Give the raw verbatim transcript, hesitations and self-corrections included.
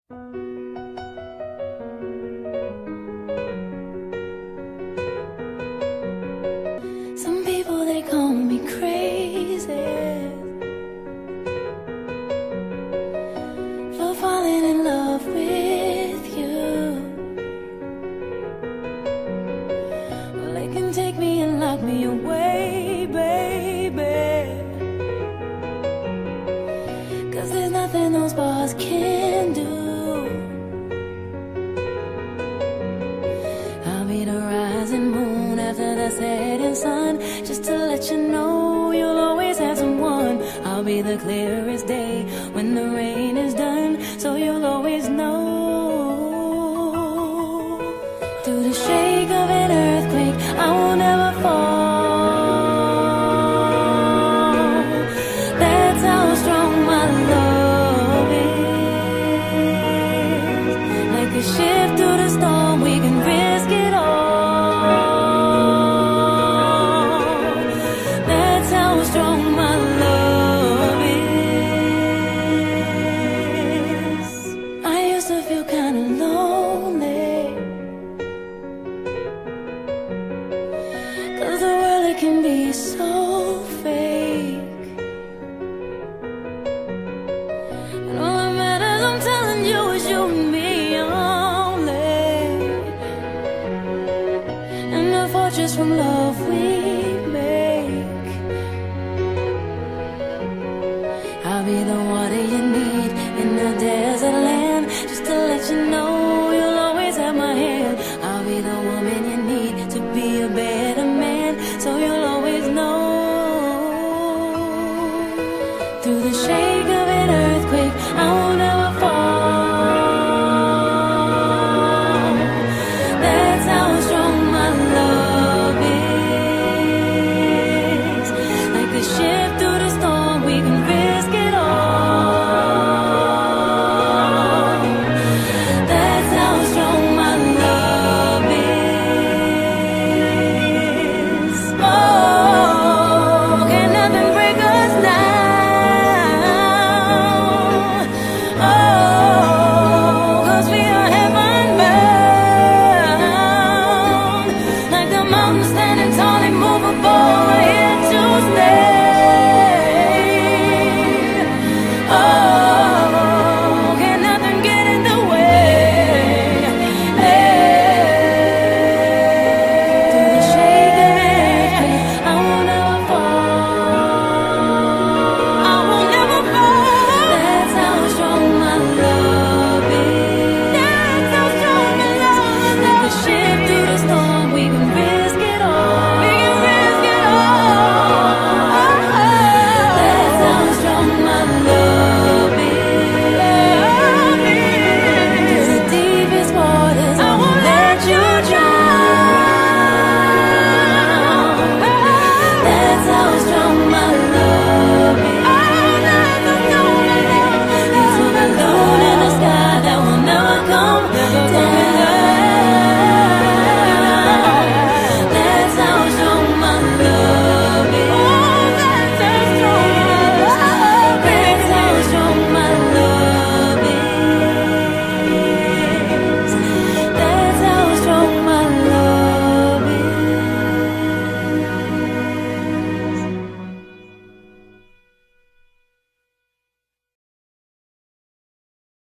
Some people, they call me crazy for falling in love with you. Well, they can take me and lock me away, baby, 'cause there's nothing those bars can do. I'll be the rising moon after the setting sun, just to let you know you'll always have someone. I'll be the clearest day when the rain is done, so you'll always know. Through the shake of an earthquake, I will never fall. That's how strong my love is. Like a ship through the storm, we can risk it all. That's how strong my love is. I used to feel kinda lonely, 'cause the world, it can be so fake. And all that matters, I'm telling you, is you and me only. And a fortress from love